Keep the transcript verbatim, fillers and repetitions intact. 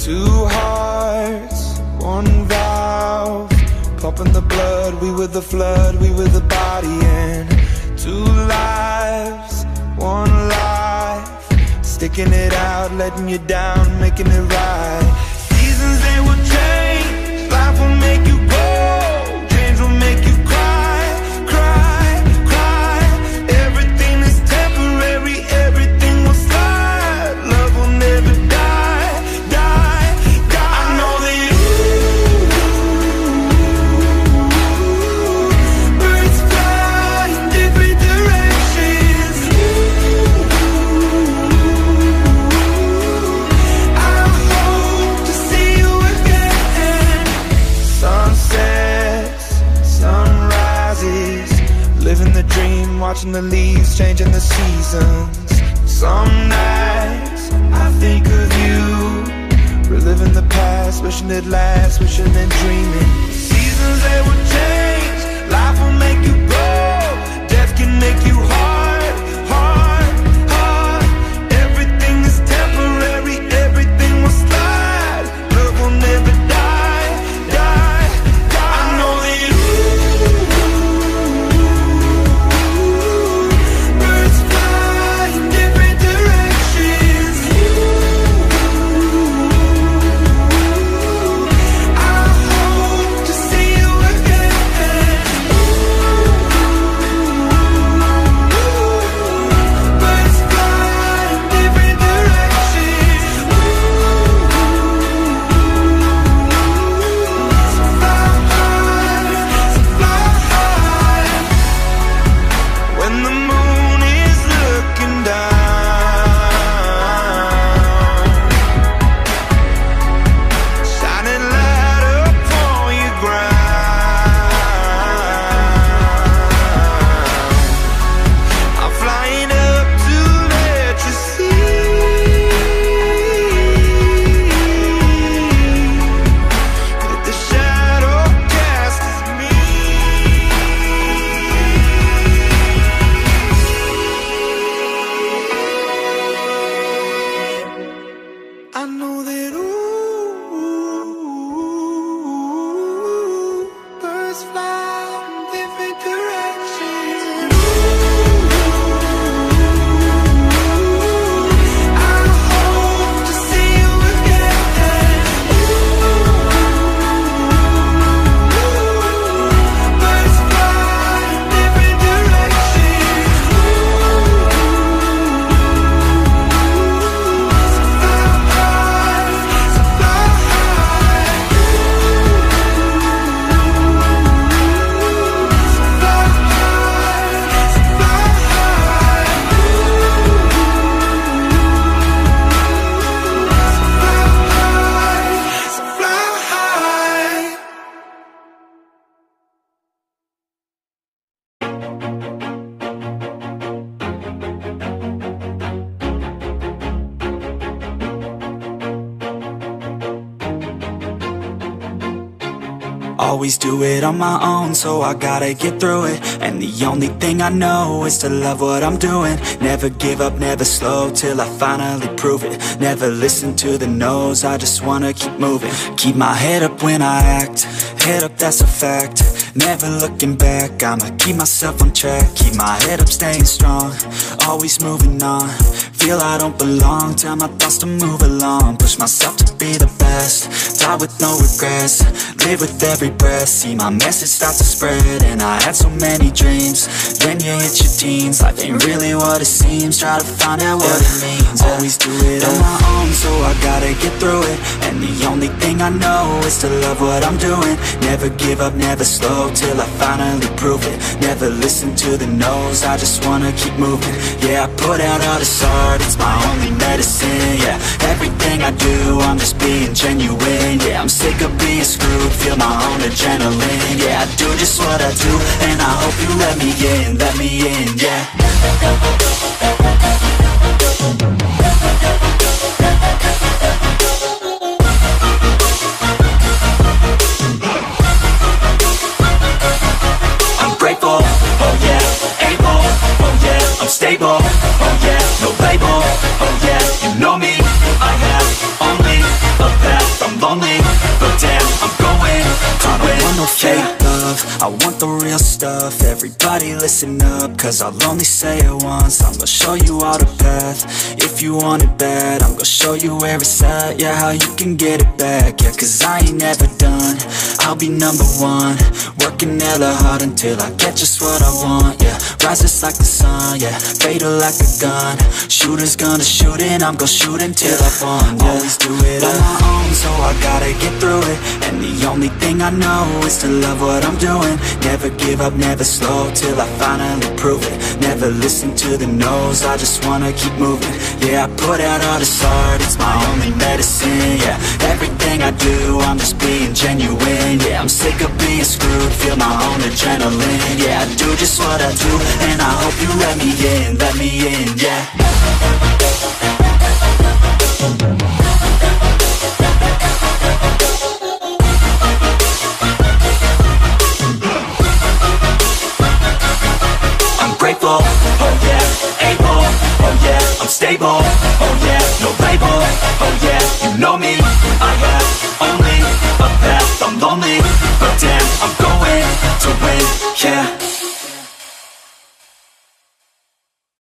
Two hearts, one valve, pumping the blood. We were the flood, we were the body. And two lives, one life, sticking it out, letting you down, making it right. Seasons, they will change, life will make you grow, dreams will make you cry, cry, cry. Everything is temporary, everything will slide. Love will never die, die, die. I know that you, birds fly in different directions. I hope to see you again. Sunsets, sunrises, living the dream, watching the leaves, changing the seasons. Some nights I think of you, reliving the past, wishing it lasts, wishing and dreaming. Seasons, they will change, life will make you grow, death can make you hard, hard, hard. Everything is temporary, everything will slide. Love will never die, die, die. I know that you, birds fly in different directions. I hope to see you again. Birds fly in different directions. So fly high, so fly high. When the moon is looking down, shining light upon your ground, I'm flying up to let you see that the shadow cast is me. I know that ooh, birds fly in different directions. I hope to see you again. Birds fly in different directions. So fly high, so fly high. So fly high, so fly high. So fly high, so fly high. Always do it on my own, so I gotta get through it. And the only thing I know is to love what I'm doing. Never give up, never slow, till I finally prove it. Never listen to the no's, I just wanna keep moving. Keep my head up when I act, head up, that's a fact. Never looking back, I'ma keep myself on track. Keep my head up, staying strong, always moving on. Feel I don't belong, tell my thoughts to move along. Push myself to be the best, die with no regrets. Live with every breath, see my message start to spread. And I had so many dreams, then you hit your teens. Life ain't really what it seems, try to find out what it means. Always do it on my own, so I gotta get through it. And the only thing I know is to love what I'm doing. Never give up, never slow, till I finally prove it. Never listen to the no's, I just wanna keep moving. Yeah, I put out all this art, it's my only medicine. Yeah, everything I do, I'm just being genuine. Yeah, I'm sick of being screwed, feel my own adrenaline. Yeah, I do just what I do, and I hope you let me in, let me in, yeah. I'm grateful, oh yeah, able, oh yeah, I'm stable, oh yeah, no label, oh yeah, you know me, I have only a path I want the real stuff, everybody listen up, cause I'll only say it once. I'm gonna show you all the path. If you want it bad, I'm gonna show you where it's at. Yeah, how you can get it back. Yeah, cause I ain't never done. I'll be number one, working hella hard until I get just what I want. Yeah, rises like the sun, yeah, fatal like a gun. Shooters gonna shoot and I'm gonna shoot until I won. Yeah. Always do it on my own, so I gotta get through it. And the only thing I know is to love what I'm doing. Never give up, never slow, till I finally prove it. Never listen to the no's, I just wanna keep moving. Yeah, I put out all this art, it's my only medicine. Yeah, everything I do, I'm just being genuine. Yeah, I'm sick of being screwed, feel my own adrenaline. Yeah, I do just what I do, and I hope you let me in, let me in, yeah. I'm grateful, oh yeah, able, oh yeah, I'm stable, oh yeah, no label, oh yeah, you know me.